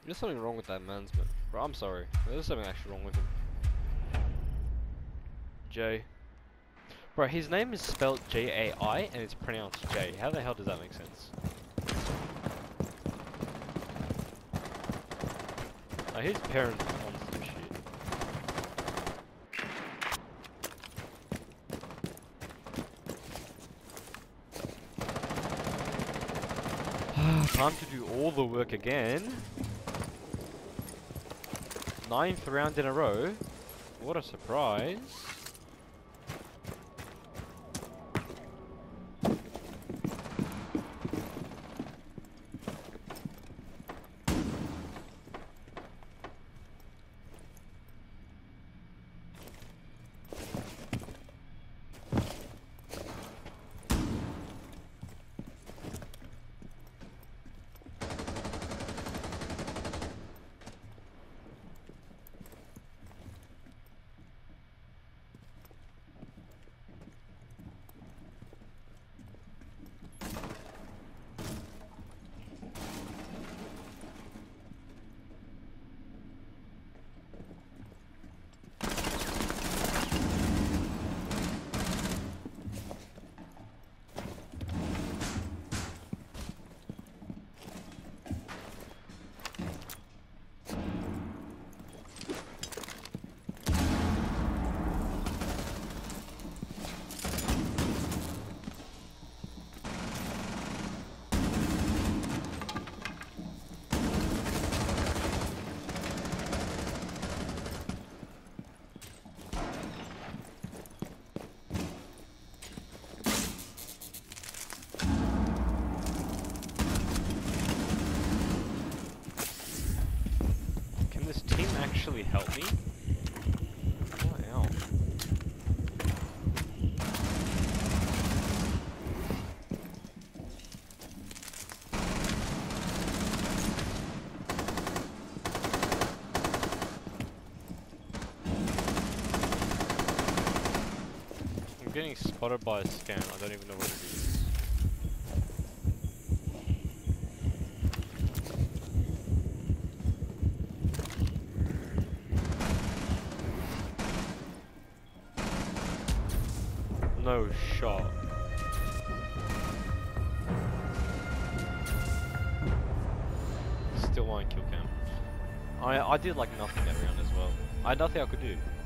There's something wrong with that man's man. Bro, I'm sorry. There's something actually wrong with him. Jay. Bro, his name is spelled J-A-I and it's pronounced J. How the hell does that make sense? His parents are on some shit. Time to do all the work again. 9th round in a row. What a surprise. Actually help me? What the hell? I'm getting spotted by a scan. I don't even know what it is. No shot. Still one kill cam. I did like nothing that round as well. I had nothing I could do.